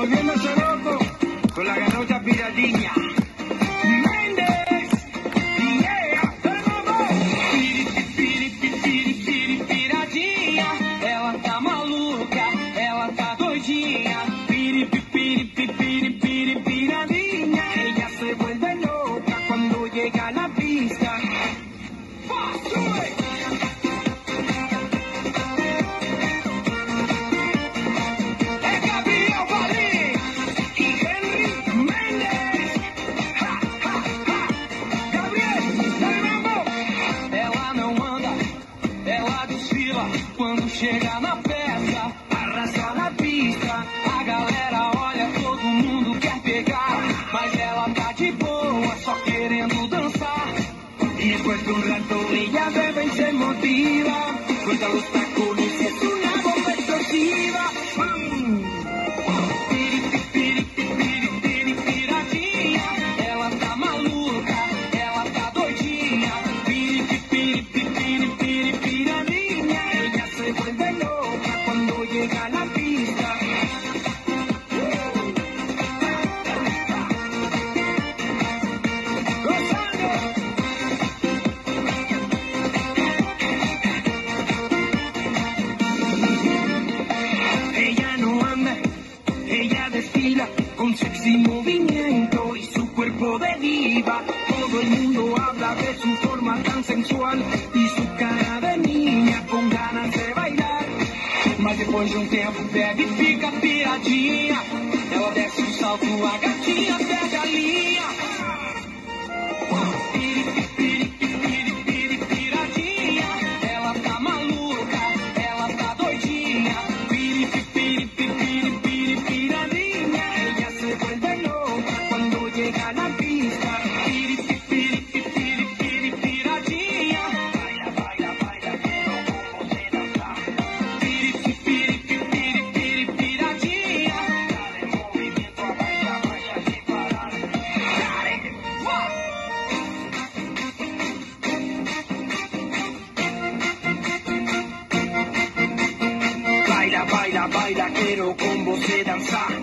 volviéndose loco con la garota piratilla. Méndez, yeah, piratilla, ela tá maluca, ela tá doidinha. Piradinha, ella se vuelve loca cuando llega a la pista. Quando chega na festa, arrasta na pista. A galera olha, todo mundo quer pegar, mas ela tá de boa, só querendo dançar. Y después de un rato ella bebe y se motiva, suelta los tacones, es una bomba explosiva. Piradinha, ela tá maluca, ela tá doidinha. Piradinha, ella se vuelve loca cuando llega a la pista. Ella no anda, ella desfila con sexy movimiento y su cuerpo de diva. Todo el mundo habla de su forma tan sensual y su cara de niña con ganas de bailar. Mas depois de um tempo bebe e fica piradinha. Ela desce o salto, a gatinha pega a linha. Piradinha, ela tá maluca, ela tá doidinha. Piradinha, ella se vuelve loca cuando llega a la pista. Piradinha, baila, baila, baila, quiero como se danza. Piradinha, dale movimiento, baila, baila sin parar. Dale, baila, baila, baila, quiero con vos danzar.